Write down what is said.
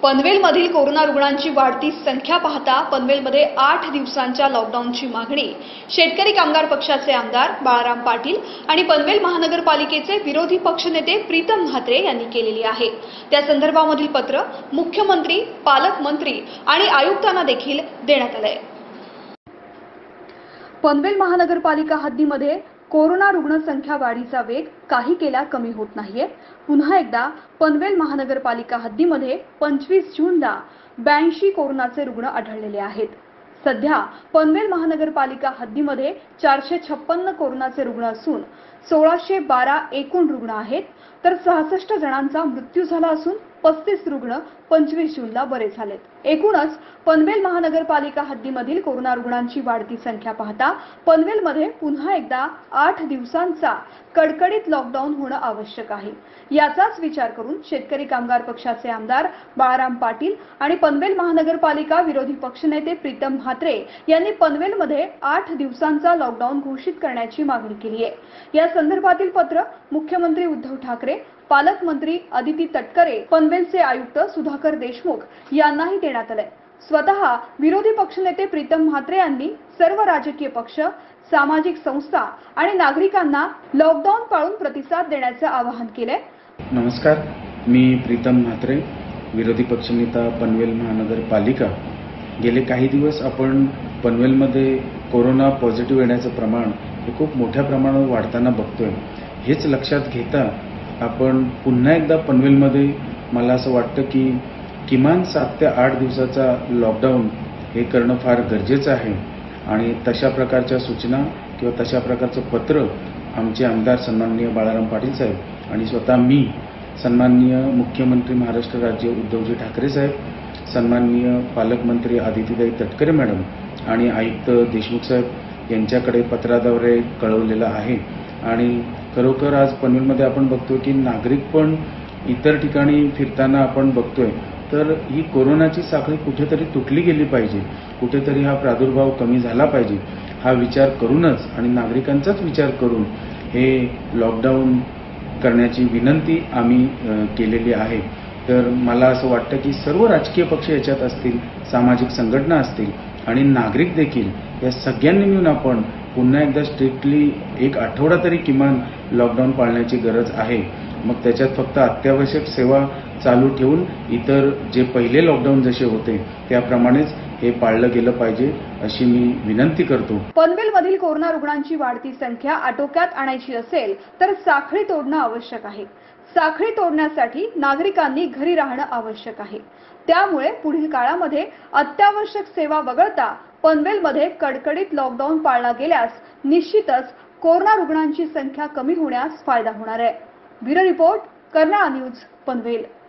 पनवेलमधील corona रुग्णांची वाढती संख्या पाहता पनवेलमध्ये 8 दिवसांच्या लॉकडाऊनची मागणी शेतकरी कामगार पक्षाचे आमदार बाळाराम पाटील आणि पनवेल महानगरपालिकेचे विरोधी पक्षनेते प्रीतम म्हात्रे यांनी केलेली आहे। त्या संदर्भामधील पत्र मुख्यमंत्री, पालकमंत्री आणि आयुक्तांना देखील देण्यात आले। पनवेल महानगरपालिका हद्दीमध्ये कोरोना रुग्ण संख्या वाढीचा वेग काही केला कमी होत नाहीये। पुन्हा एकदा पनवेल महानगरपालिका हद्दीमध्ये 25 जूनला 82 कोरोनाचे रुग्ण आढळलेले आहेत। सध्या पनवेल महानगरपालिका हद्दीमध्ये 456 कोरोनाचे रुग्ण असून 1612 एकूण रुग्ण आहेत, तर 66 जणांचा मृत्यू झाला असून 35 रुग्ण 25 जूनला बरे झालेत। एकूणच पनवेल महानगरपालिका हद्दीमधील कोरोना रुग्णांची वाढती संख्या पाहता पनवेलमध्ये पुन्हा एकदा 8 दिवसांचा कडकडीत लॉकडाऊन होणं आवश्यक आहे। याचाच विचार करून शेतकरी कामगार पक्षाचे आमदार बाळाराम पाटील आणि पनवेल महानगरपालिका विरोधी पक्षनेते प्रीतम म्हात्रे यांनी पनवेलमध्ये 8 दिवसांचा लॉकडाऊन घोषित करण्याची मागणी केली आहे। या संदर्भातील पत्र मुख्यमंत्री उद्धव ठाकरे, पालकमंत्री अदिती तटकरे, पनवेलचे आयुक्त सुधाकर देशमुख यांनाही देण्यात आले। स्वतः विरोधी पक्षनेते प्रीतम म्हात्रे यांनी सर्व राजकीय पक्ष, सामाजिक संस्था आणि नागरिकांना लॉकडाऊन पाळून प्रतिसाद देण्याचे आवाहन केले। नमस्कार, मी प्रीतम म्हात्रे, विरोधी पक्षनेता पनवेल महानगरपालिका। गेले काही दिवस आपण पनवेलमध्ये कोरोना पॉझिटिव्ह येण्याचं प्रमाण हे खूप मोठ्या प्रमाणावर वाढताना बघतोय। हेच लक्षात घेता आपण पुन्हा एकदा पनवेलमध्ये मला असं वाटतं की किमान 7 ते 8 दिवसाचा लॉकडाऊन हे करणं फार गरजेचं आहे आणि तशा प्रकारच्या सूचना किंवा तशा प्रकारचं पत्र आमचे आमदार सन्माननीय बाळाराम पाटील साहेब आणि स्वतः मी सन्माननीय मुख्यमंत्री महाराष्ट्र राज्य उद्धवजी ठाकरे साहेब, सन्माननीय पालकमंत्री अदितीताई तटकरे मॅडम आणि आयुक्त देशमुख साहेब यांच्याकडे पत्राद्वारे कळवलेलं आहे। आणि खरोखर आज पनवेलमध्ये आपण बघतोय की नागरिक पण इतर ठिकाणी फिरताना आपण बघतोय तर ही कोरोनाची साखळी कुठेतरी तुटली गेली पाहिजे, कुठेतरी हा प्रादुर्भाव कमी झाला पाहिजे, हा विचार करूनच आणि नागरिकांचाच विचार करून हे लॉकडाऊन करण्याची विनंती आम्ही केलेली आहे। तर मला असं वाटतं की सर्व राजकीय पक्ष याच्यात असतील, सामाजिक संघटना असतील आणि नागरिक देखील, या सगळ्यांनी मिळून आपण पुन्हा एकदा स्ट्रिक्टली 1 आठवडा तरी किमान लॉकडाऊन पाळण्याची गरज आहे। मग त्याच्यात फक्त अत्यावश्यक सेवा चालू ठेवून इतर जे पहिले लॉकडाऊन जसे होते त्याप्रमाणेच हे पाळलं गेलं पाहिजे अशी मी विनंती करतो। पनवेलमधील कोरोना रुग्णांची वाढती संख्या आटोक्यात आणायची असेल तर साखळी तोडणं आवश्यक आहे। साखळी तोडण्यासाठी नागरिकांनी घरी राहणं आवश्यक आहे। त्यामुळे पुढील काळामध्ये अत्यावश्यक सेवा वगळता पनवेलमध्ये कडकडीत लॉकडाऊन पाळला गेल्यास निश्चितच कोरोना रुग्णांची संख्या कमी होण्यास फायदा होणार आहे। Bureau report, Karnala news, Panvel.